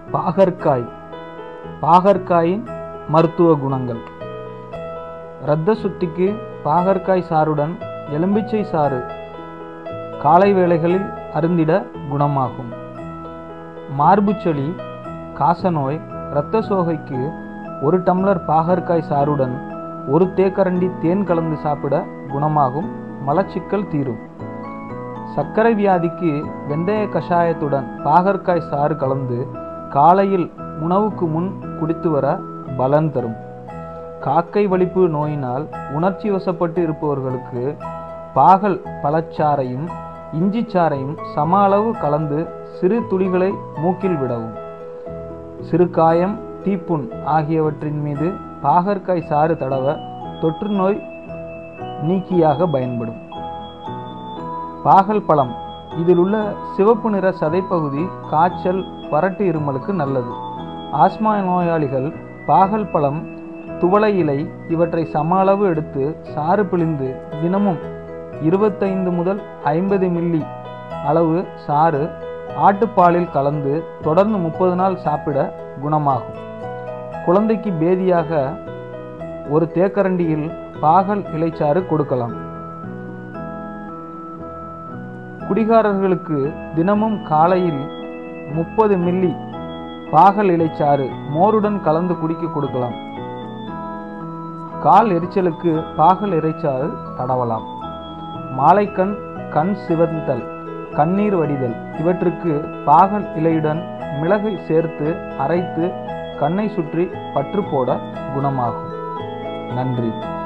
பாகற்காய். பாகற்காயின் மருத்துவ குணங்கள். இரத்த சுத்திக்கு பாகற்காய் சாறுடன் எலும்பிச்சை சாறு காலை வேளைகளில் அருந்திட குணமாகும். மார்புச்சளி, காசநோய், இரத்த சோகைக்கு 1 டம்ளர் பாகற்காய் சாறுடன் 1 தேக்கரண்டி தேன் கலந்து சாப்பிட குணமாகும். மலச்சிக்கல் தீரும். சர்க்கரை வியாதிக்கு வெந்தய கஷாயத்துடன் பாகற்காய் சாறு கலந்து காலையில் உணவுக்கு முன் குடித்து வர பலன் தரும். காக்கை வலிப்பு நோயினால் உணர்ச்சி வசப்பட்டு இருப்பவர்களுக்கு பாகல் பழச்சாறையும் இஞ்சி சாறையும் சம அளவு கலந்து சிறு துளிகளை மூக்கில் விடவும். சிறு காயம், தீப்புண் ஆகியவற்றின் மீது பாகற்காய் சாறு தடவ தொற்று நோய் நீக்கியாக பயன்படும். பாகல் பழம். இதில் உள்ள சிவப்பு நிற சதைப்பகுதி காய்ச்சல், வறட்டு இருமலுக்கு நல்லது. ஆஸ்மா நோயாளிகள் பாகல் பழம், துவளை இலை இவற்றை சம அளவு எடுத்து சாறு பிழிந்து தினமும் 25 முதல் 50 மில்லி அளவு சாறு ஆட்டுப்பாலில் கலந்து தொடர்ந்து 30 நாள் சாப்பிட குணமாகும். குழந்தைக்கு பேதியாக 1 தேக்கரண்டியில் பாகல் இலைச்சாறு கொடுக்கலாம். குடிகாரர்களுக்கு தினமும் காலையில் 30 மில்லி பாகல் இலைச்சாறு மோருடன் கலந்து குடிக்க கொடுக்கலாம். கால் எரிச்சலுக்கு பாகல் இலைச்சாறு தடவலாம். மாலைக்கண், கண் சிவந்தல், கண்ணீர் வடிதல் இவற்றுக்கு பாகல் இலையுடன் மிளகை சேர்த்து அரைத்து கண்ணை சுற்றி பற்று போட குணமாகும். நன்றி.